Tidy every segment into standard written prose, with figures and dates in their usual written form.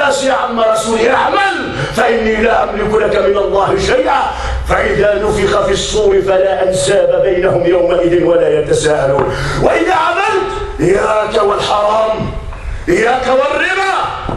عباس يا عم رسولي اعمل فإني لا أملك لك من الله شيئا، فإذا نفخ في الصور فلا أنساب بينهم يومئذ ولا يتساءلون. وإذا عملت إياك والحرام، إياك والربا،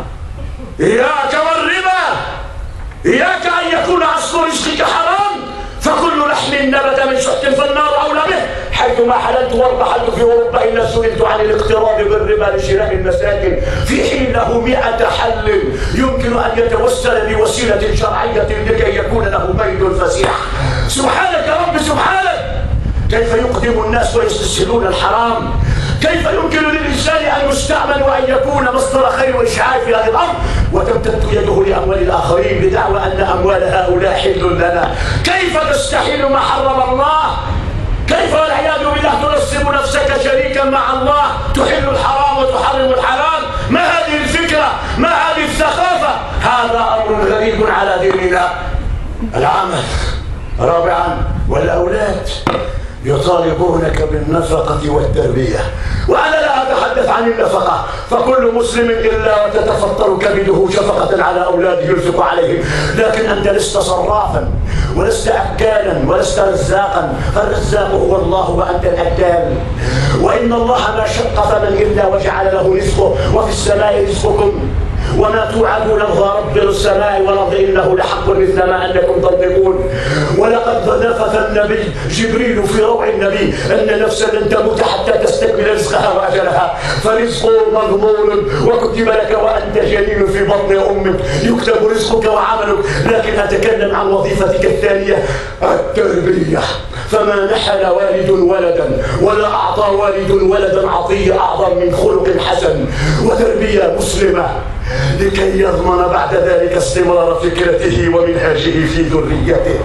إياك والربا، إياك أن يكون أصل رزقك حرام، فكل لحم نبت من شحت فالنار أولى به. حيثما حللت وارتحلت في أوروبا إلا سئلت عن الاقتراض بالربا لشراء المساكن، في حين له 100 حل يمكن أن يتوسل بوسيلة شرعية لكي يكون له بيت فسيح. سبحانك يا رب سبحانك، كيف يقدم الناس ويستسهلون الحرام؟ كيف يمكن للإنسان أن يستعمل وأن يكون مصدر خير وإشعاع في هذه الأرض وتمتد يده لأموال الآخرين بدعوى أن أموال هؤلاء حل لنا؟ كيف تستحيل ما حرم الله؟ كيف والعياذ بالله تنصب نفسك شريكا مع الله، تحل الحرام وتحرم الحلال؟ ما هذه الفكرة؟ ما هذه الثقافة؟ هذا أمر غريب على ديننا. العمل. رابعا، والأولاد يطالبونك بالنفقة والتربية، وأنا لا أتحدث عن النفقة، فكل مسلم إلا وتتفطر كبده شفقة على أولاده ينفق عليهم، لكن أنت لست صرافا ولست أكالا ولست رزاقا، فالرزاق هو الله وأنت الأكال. وإن الله ما شق ثمن إلا وجعل له رزقه، وفي السماء رزقكم وما توعدون رب السماء والأرض إنه لحق مثل ما أنكم تنطقون. ولقد نفث النبي جبريل في روع النبي أن نفسا لن تموت حتى تستكمل رزقها وأجلها، فرزقه مضمون وكتب لك وأنت جنين في بطن أمك، يكتب رزقك وعملك. لكن أتكلم عن وظيفتك الثانية، التربية. فما نحل والد ولدا ولا أعطى والد ولدا عطية أعظم من خلق حسن وتربية مسلمة، لكي يضمن بعد ذلك استمرار فكرته ومنهاجه في ذريته.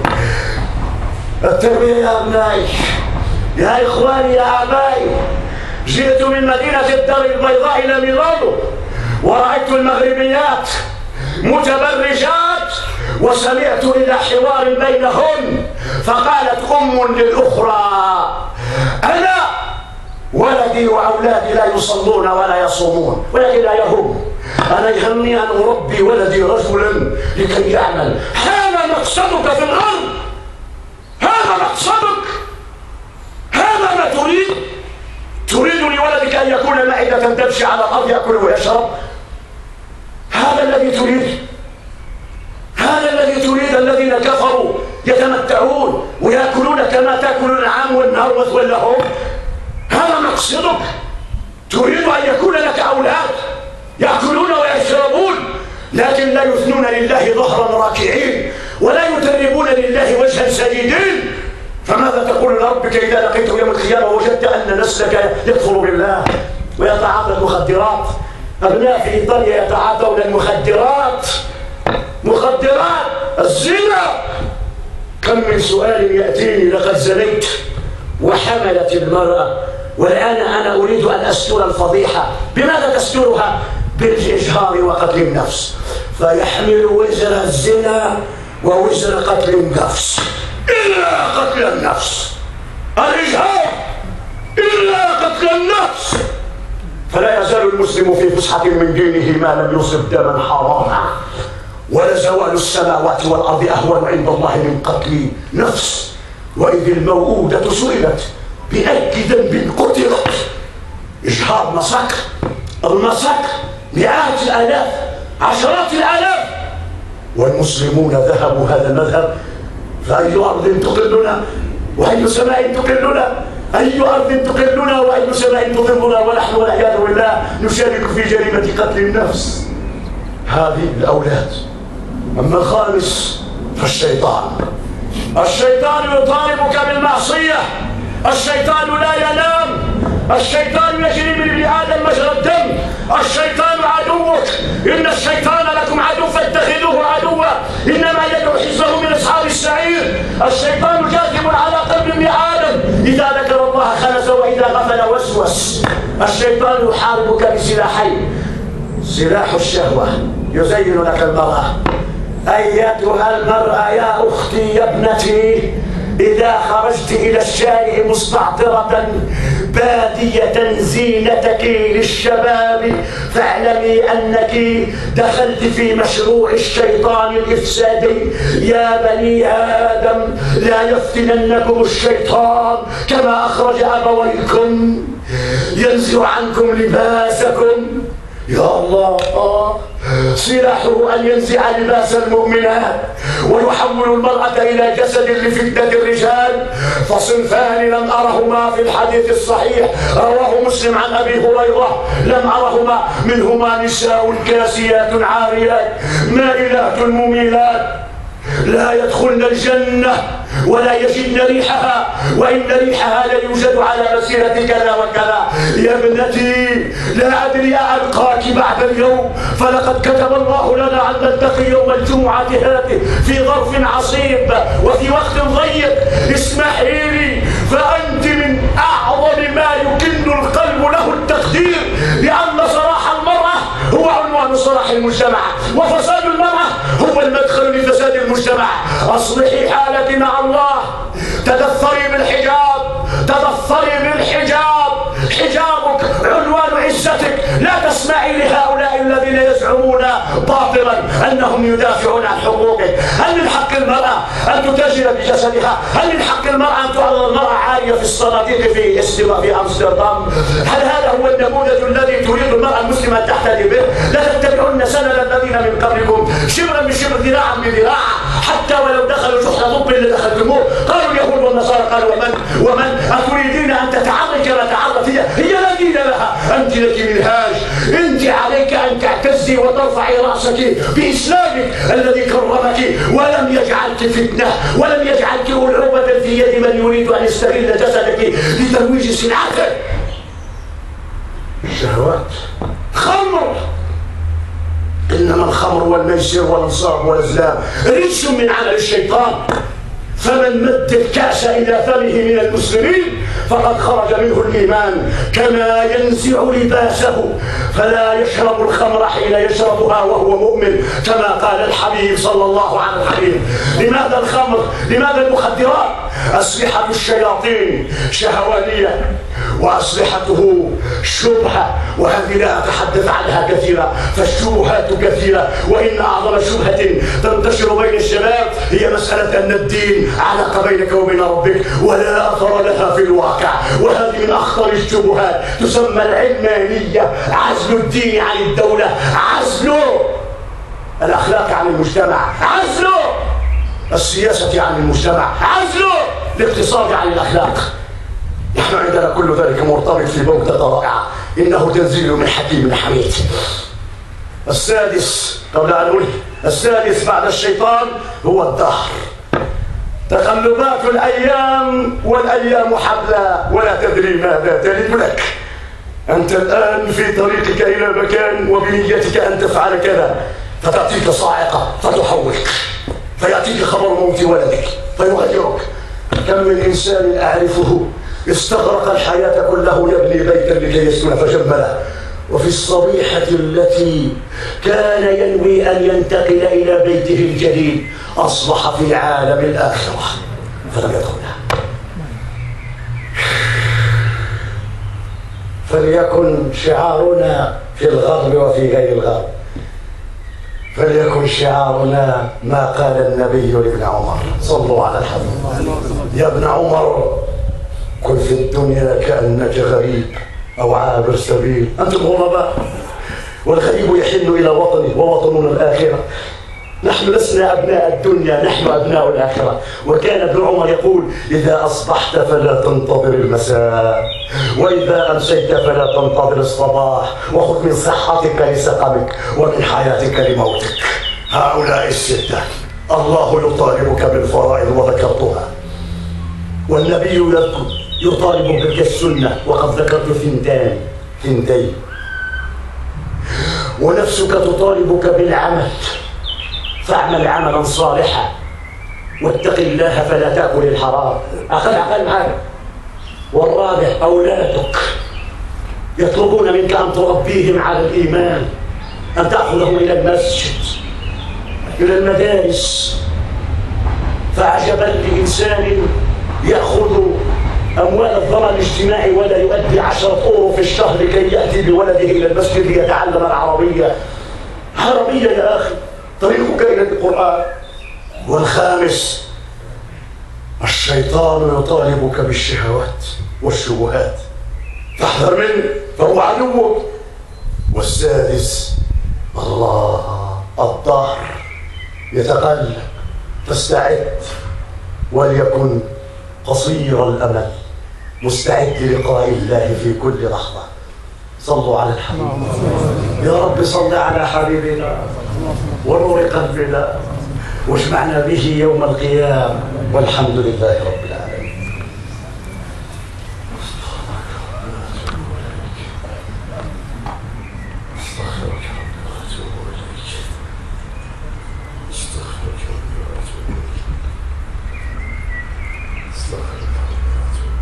التربية يا أبنائي، يا إخواني، يا آبائي، جئت من مدينة الدار البيضاء إلى ميلانو ورأيت المغربيات متبرجات، وسمعت إلى حوار بينهن، فقالت أم للأخرى: أنا ولدي وأولادي لا يصلون ولا يصومون، ولكن لا يهم، أنا يهمني أن أربي ولدي رجلا لكي يعمل. هذا مقصدك في الأرض، هذا مقصدك، هذا ما تريد. تريد لولدك أن يكون معدة تمشي على الأرض يأكل ويشرب؟ هذا الذي تريد؟ هذا الذي تريد؟ الذين كفروا يتمتعون ويأكلون كما تأكل الأنعام والنار مثوى لهم. هذا مقصدك؟ تريد أن يكون لك أولاد يأكلون ويشربون لكن لا يثنون لله ظهرا راكعين ولا يتربون لله وجها سجيدين؟ فماذا تقول لربك إذا لقيته يوم القيامة ووجدت أن نسلك يكفر بالله ويتعاطى المخدرات؟ أبناء في إيطاليا يتعاطون المخدرات، مخدرات، الزنا. كم من سؤال يأتيني: لقد زنيت وحملت المرأة والآن أنا أريد أن أستر الفضيحة. بماذا تسترها؟ بالإجهار وقتل النفس، فيحمل وزر الزنا ووزر قتل النفس، إلا قتل النفس، الإجهار إلا قتل النفس. فلا يزال المسلم في فسحة من دينه ما لم يصب دما حراما، ولزوال السماوات والأرض أهون عند الله من قتل نفس. وإذ الموءودة سئلت بأي ذنب قتلت. إجهار، مساك، المساك، مئات الآلاف، عشرات الآلاف، والمسلمون ذهبوا هذا المذهب. فأي أرض تقلنا وأي سماء تقلنا، أي أرض تقلنا وأي سماء تضلنا، ونحن والعياذ بالله نشارك في جريمة قتل النفس. هذه الأولاد. أما الخامس فالشيطان. الشيطان يطالبك بالمعصية، الشيطان لا ينام، الشيطان يجري من ابن آدم مجرى الدم، الشيطان عدوك، إن الشيطان لكم عدو فاتخذوه عدوا، إنما يدعو حزبه من أصحاب السعير. الشيطان جاثم على قلب ابن آدم، إذا ذكر الله خنس وإذا غفل وسوس. الشيطان يحاربك بسلاحين: سلاح الشهوة، يزين لك المرأة. أيتها المرأة يا أختي يا ابنتي، إذا خرجت إلى الشارع مستعطرة بادية زينتك للشباب فاعلمي أنك دخلت في مشروع الشيطان الإفسادي. يا بني آدم لا يفتننكم الشيطان كما أخرج أبويكم ينزع عنكم لباسكم. يا الله، سلاحه أن ينزع لباس المؤمنات ويحول المرأة إلى جسد لفتنة الرجال. فصنفان لم أرهما في الحديث الصحيح رواه مسلم عن أبي هريرة، لم أرهما منهما نساء كاسيات عاريات مائلات مميلات لا يدخلن الجنة ولا يجدن ريحها، وإن ريحها لا يوجد على مسيرة كذا وكذا. يا ابنتي لا أدري ألقاك بعد اليوم، فلقد كتب الله لنا أن نلتقي يوم الجمعة هذه في ظرف عصيب وفي وقت ضيق. اسمحي لي، فأنت من أعظم ما يكن القلب له التقدير، لأن صلاح المرأة هو عنوان صلاح المجتمع، وفساد المرأة هو المدخل لفساد المجتمع. أصلحي حالك مع الله، تدثري بالحجاب، تدثري بالحجاب، حجابك عنوان عزتك. لا تسمعي لهؤلاء الذين يزعمون باطلا أنهم يدافعون عن حقوقك. هل من حق المرأة أن تتاجر بجسدها؟ هل من حق المرأة أن تعرض المرأة عارية في الصناديق في أمستردام؟ هل هذا هو النموذج الذي تريد المرأة المسلمة أن تحتدي به؟ لا تتبعون سنن الذين من قبلكم شبرا بشبر ذراعا بذراع، حتى ولو دخلوا جحر ضب لدخلتموه. قالوا اليهود والنصارى قالوا ومن أتريدين أن تتعرض كما تعرضت هي لا دين لها، أنت لك منهاج. أنت عليك أن تعتزي وترفعي رأسك بإسلامك الذي كرمك ولم يجعلك فتنة، ولم يجعلك ألعوبة في يد من يريد أن يستغل جسدك لترويج سلعته. الشهوات، خمر، إنما الخمر والميسر والأنصاب والأزلام رجس من عمل الشيطان. فمن مد الكأس إلى فمه من المسلمين فقد خرج منه الإيمان كما ينزع لباسه، فلا يشرب الخمر حين يشربها وهو مؤمن كما قال الحبيب صلى الله عليه وسلم. لماذا الخمر؟ لماذا المخدرات؟ أسلحة الشياطين شهوانية وأسلحته شبهة، وهذه لا أتحدث عنها كثيرا فالشبهات كثيرة، وإن أعظم شبهة تنتشر بين الشباب هي مسألة أن الدين علاقة بينك وبين ربك ولا أثر لها في الواقع، وهذه من أخطر الشبهات. تسمى العلمانية، عزل الدين عن الدولة، عزل الأخلاق عن المجتمع، عزل السياسة عن المجتمع، عزل الاقتصاد عن الأخلاق. نحن عندنا كل ذلك مرتبط في بوتة رائعة، إنه تنزيل من حكيم حميد. السادس قبل أن أقول السادس بعد الشيطان هو الدهر. تقلبات الأيام والأيام حبلى ولا تدري ماذا تلد لك. أنت الآن في طريقك إلى مكان وبنيتك أن تفعل كذا، فتأتيك صاعقة فتحولك، فيأتيك خبر موت ولدك فيغيرك. كم من إنسان أعرفه استغرق الحياة كله يبني بيتا لكي يسكن فجمله، وفي الصبيحة التي كان ينوي أن ينتقل إلى بيته الجديد أصبح في عالم الآخرة فلم يدخلها. فليكن شعارنا في الغرب وفي غير الغرب، فليكن شعارنا ما قال النبي لابن عمر، صلوا على الحبيب. يا ابن عمر كن في الدنيا كأنك غريب أو عابر سبيل. أنتم غرباء والغريب يحن إلى وطنه ووطننا الآخرة. نحن لسنا أبناء الدنيا، نحن أبناء الآخرة. وكان ابن عمر يقول إذا أصبحت فلا تنتظر المساء، وإذا أمسيت فلا تنتظر الصباح، وخذ من صحتك لسقمك ومن حياتك لموتك. هؤلاء الستة الله يطالبك بالفرائض وذكرتها، والنبي يطالب بك السنة وقد ذكرت ثنتين، ونفسك تطالبك بالعمل فاعمل عملا صالحا واتق الله فلا تأكل الحرام. أقل معك. والرابع أولادك يطلبون منك أن تربيهم على الإيمان، أن تأخذهم إلى المسجد إلى المدارس. فعجبا لإنسان يأخذ أموال الضمان الاجتماعي ولا يؤدي 10 أورو في الشهر لكي يأتي بولده إلى المسجد ليتعلم العربية. عربية يا أخي، طريقك إلى القرآن. والخامس، الشيطان يطالبك بالشهوات والشبهات فاحذر منه فهو عدوك. والسادس، الله الظهر يتقلب فاستعد وليكن قصير الأمل مستعد للقاء الله في كل لحظة. صلوا على الحبيب. يا رب صل على حبيبنا ونور قلبنا واجمعنا به يوم القيامة والحمد لله رب العالمين. استغفرك ربي واتوب اليك. استغفرك ربي واتوب اليك. استغفرك ربي واتوب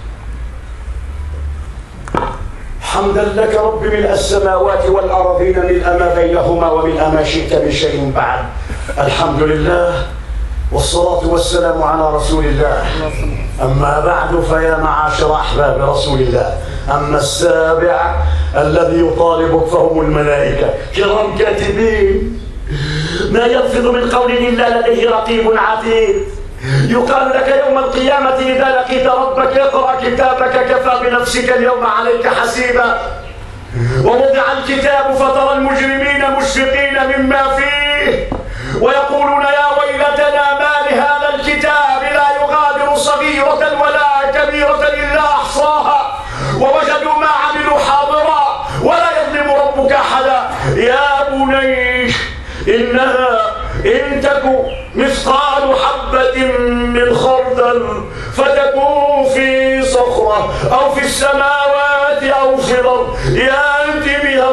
اليك. حمدا لك رب ملء السماوات والأرضين ملء ما بينهما وملء ما شئت من شيء بعد. الحمد لله والصلاة والسلام على رسول الله. أما بعد فيا معاشر أحباب رسول الله، أما السابع الذي يطالبك فهم الملائكة كرام كاتبين، ما يلفظ من قول إلا لديه رقيب عتيد. يقال لك يوم القيامة إذا لقيت ربك اقرأ كتابك كفى بنفسك اليوم عليك حسيبا. ووضع الكتاب فترى المجرمين مشفقين مما فيه ويقولون يا ويلتنا ما لهذا الكتاب لا يغادر صغيرة ولا كبيرة إلا أحصاها ووجدوا ما عملوا حاضرا ولا يظلم ربك أحدا. يا بني إنها إن تك مثقال حبة من خردل فتكون في صخرة أو في السماوات أو في الأرض يأتي بها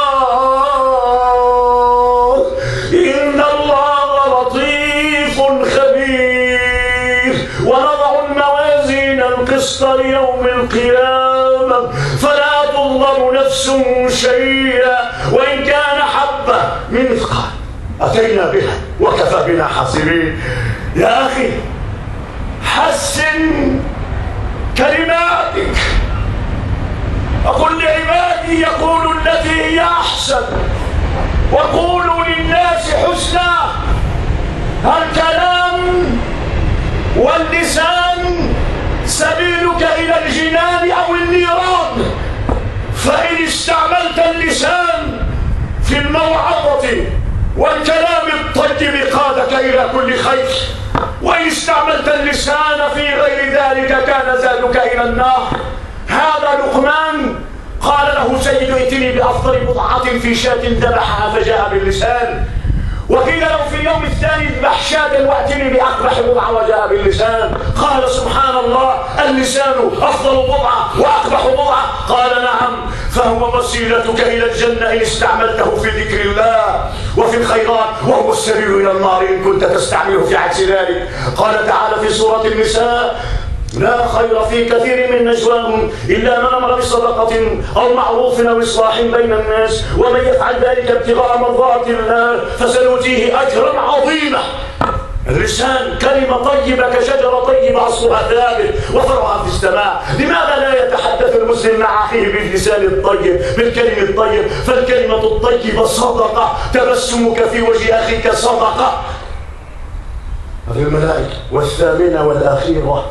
الله إن الله لطيف خبير. ونضع الموازين القسط ليوم القيامة فلا تظلم نفس شيئا وإن كان حبة من مثقال أتينا بها وكفى بنا حاسبين. يا أخي حسن كلماتك. أقول لعبادي يقولوا التي هي أحسن وقولوا للناس حسنا. الكلام واللسان سبيلك إلى الجنان أو النيران، فإن استعملت اللسان في الموعظة والكلام الطيب قادك إلى كل خير، وإن استعملت اللسان في غير ذلك كان زادك إلى النار. هذا لقمان قال له سيد ائتني بأفضل بضعة في شاة ذبحها فجاء باللسان، وقيل له في اليوم الثاني اذبح شاة واتني بأقبح بضعة وجاء باللسان. قال سبحان الله اللسان أفضل بضعة وأقبح بضعة. قال نعم، فهو وسيلتك إلى الجنة إن استعملته في ذكر الله وفي الخيرات، وهو السبيل إلى النار إن كنت تستعمله في عكس ذلك. قال تعالى في سورة النساء لا خير في كثير من نجواهم إلا من أمر بصدقة أو معروف أو إصلاح بين الناس ومن يفعل ذلك ابتغاء مرضات الله فسنؤتيه أجرا عظيما. اللسان كلمة طيبة كشجرة طيبة أصلها ثابت وفرعها في السماء. لماذا لا يتحدث المسلم مع أخيه باللسان الطيب بالكلم الطيب؟ فالكلمة الطيبة صدقة، تبسمك في وجه أخيك صدقة. هذه الملائكة. والثامنة والأخيرة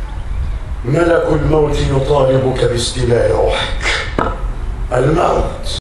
ملك الموت يطالبك باستيلاء روحك. الموت